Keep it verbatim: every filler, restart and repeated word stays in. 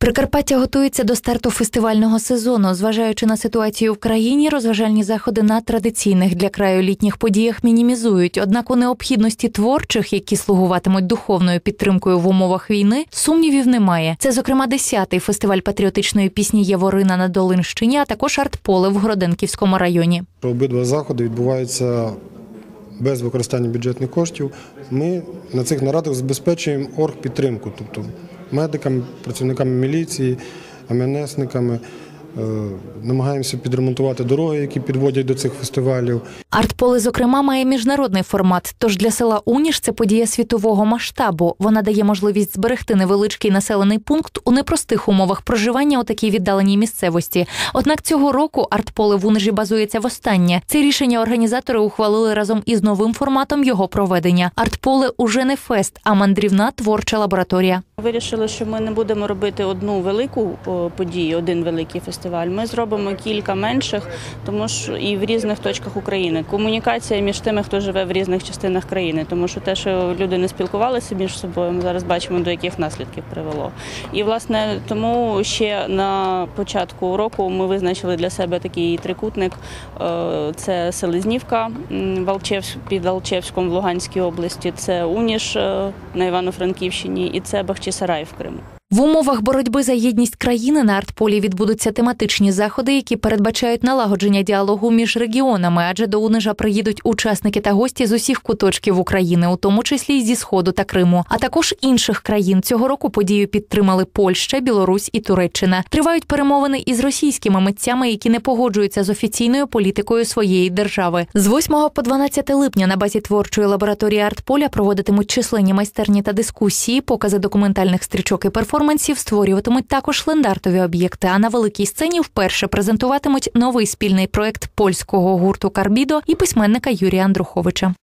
Прикарпаття готується до старту фестивального сезону. Зважаючи на ситуацію в країні, розважальні заходи на традиційних для краю літніх подіях мінімізують. Однак у необхідності творчих, які слугуватимуть духовною підтримкою в умовах війни, сумнівів немає. Це, зокрема, десятий фестиваль патріотичної пісні «Яворина» на Долинщині, а також «Артполе» в Гроденківському районі. Обидва заходи відбуваються без використання бюджетних коштів. Ми на цих нарадах забезпечуємо оргпідтримку, тобто медиками, працівниками міліції, ем ен есниками. Намагаємося підремонтувати дороги, які підводять до цих фестивалів. «Артполе», зокрема, має міжнародний формат, тож для села Уніш це подія світового масштабу. Вона дає можливість зберегти невеличкий населений пункт у непростих умовах проживання у такій віддаленій місцевості. Однак цього року «Артполе» в Унижі базується востаннє. Це рішення організатори ухвалили разом із новим форматом його проведення. «Артполе» уже не фест, а мандрівна творча лабораторія. Вирішили, що ми не будемо робити одну велику подію, один великий фестиваль. Ми зробимо кілька менших, тому що і в різних точках України. Комунікація між тими, хто живе в різних частинах країни, тому що те, що люди не спілкувалися між собою, ми зараз бачимо, до яких наслідків привело. І, власне, тому ще на початку року ми визначили для себе такий трикутник. Це Селезнівка під Алчевськом в Луганській області, це Уніш на Івано-Франківщині і це Бахчисарай в Криму. В умовах боротьби за єдність країни на «Артполі» відбудуться тематичні заходи, які передбачають налагодження діалогу між регіонами, адже до Унижа приїдуть учасники та гості з усіх куточків України, у тому числі й зі Сходу та Криму, а також інших країн. Цього року подію підтримали Польща, Білорусь і Туреччина. Тривають перемовини із російськими митцями, які не погоджуються з офіційною політикою своєї держави. З восьмого по дванадцяте липня на базі творчої лабораторії «Артполя» проводитимуть численні майстерні та дискусії, покази документальних стрічок і перформансів, створюватимуть також лендартові об'єкти, а на великій сцені вперше презентуватимуть новий спільний проект польського гурту «Карбідо» і письменника Юрія Андруховича.